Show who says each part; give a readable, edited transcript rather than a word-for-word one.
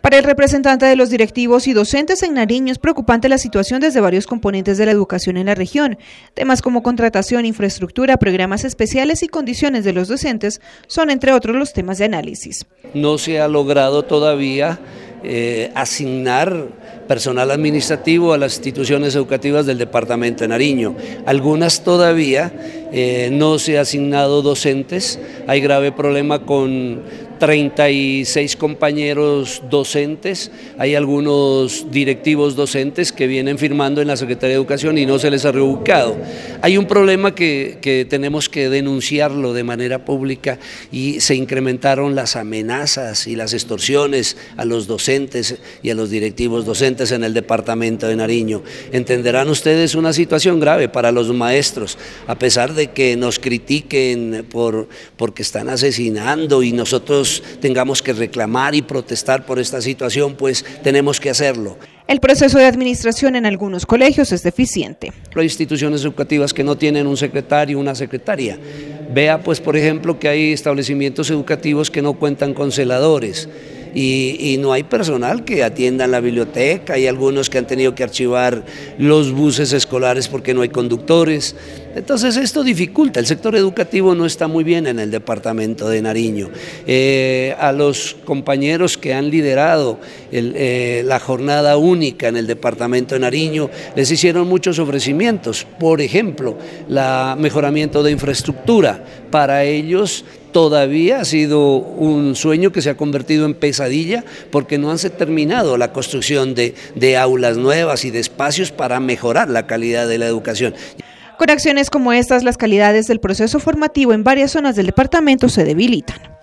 Speaker 1: Para el representante de los directivos y docentes en Nariño es preocupante la situación desde varios componentes de la educación en la región. Temas como contratación, infraestructura, programas especiales y condiciones de los docentes son, entre otros, los temas de análisis.
Speaker 2: No se ha logrado todavía asignar personal administrativo a las instituciones educativas del departamento de Nariño. Algunas todavía no se ha asignado docentes. Hay grave problema con 36 compañeros docentes, hay algunos directivos docentes que vienen firmando en la Secretaría de Educación y no se les ha reubicado. Hay un problema que tenemos que denunciarlo de manera pública y se incrementaron las amenazas y las extorsiones a los docentes y a los directivos docentes en el departamento de Nariño. Entenderán ustedes una situación grave para los maestros, a pesar de que nos critiquen porque están asesinando y nosotros tengamos que reclamar y protestar por esta situación, pues tenemos que hacerlo.
Speaker 1: El proceso de administración en algunos colegios es deficiente.
Speaker 2: Hay instituciones educativas que no tienen un secretario o una secretaria. Vea pues por ejemplo que hay establecimientos educativos que no cuentan con celadores. Y no hay personal que atienda la biblioteca, hay algunos que han tenido que archivar los buses escolares porque no hay conductores. Entonces esto dificulta, el sector educativo no está muy bien en el departamento de Nariño. A los compañeros que han liderado la jornada única en el departamento de Nariño les hicieron muchos ofrecimientos, por ejemplo, el mejoramiento de infraestructura. Para ellos todavía ha sido un sueño que se ha convertido en pesadilla porque no han terminado la construcción de aulas nuevas y de espacios para mejorar la calidad de la educación.
Speaker 1: Con acciones como estas, las calidades del proceso formativo en varias zonas del departamento se debilitan.